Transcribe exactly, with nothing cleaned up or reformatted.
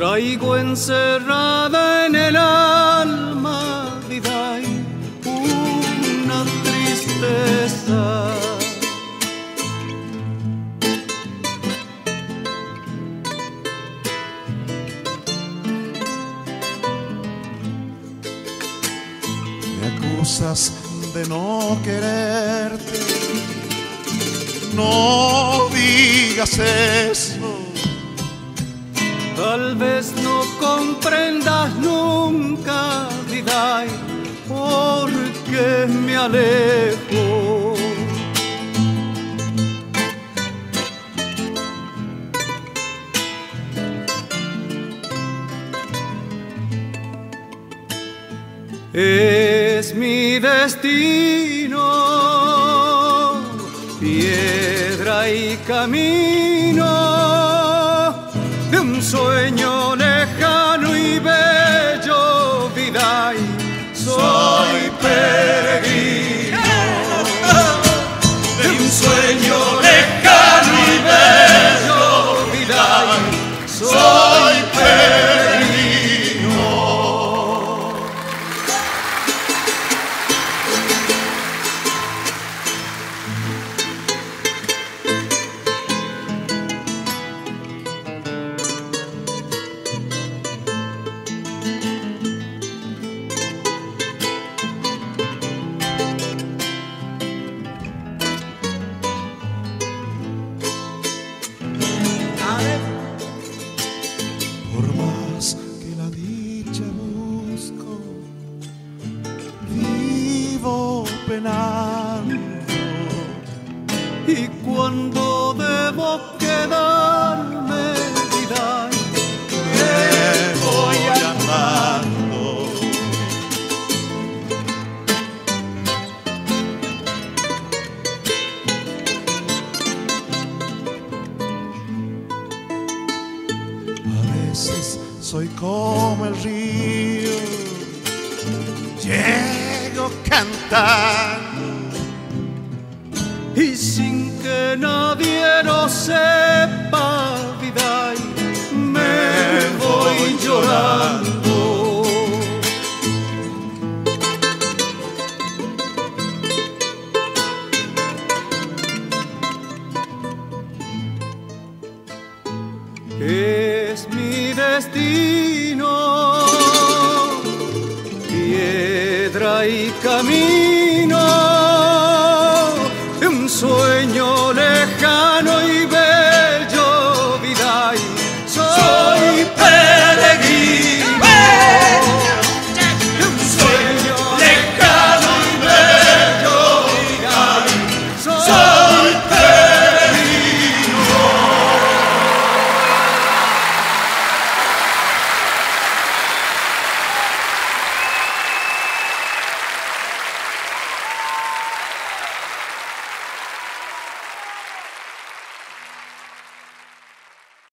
Traigo encerrada en el alma, vida, y una tristeza. Me acusas de no quererte, no digas eso. Tal vez no comprendas nunca, vida, por qué me alejo. Es mi destino, piedra y camino de un sueño lejano y bello, vida, y soy peregrino de un sueño lejano y bello, vida, y soy peregrino. Y cuando debo quedarme, vida, me voy andando. A veces soy como el río, llego cantando y sin que nadie lo sepa, vida, me voy llorando. Es mi destino, piedra y camino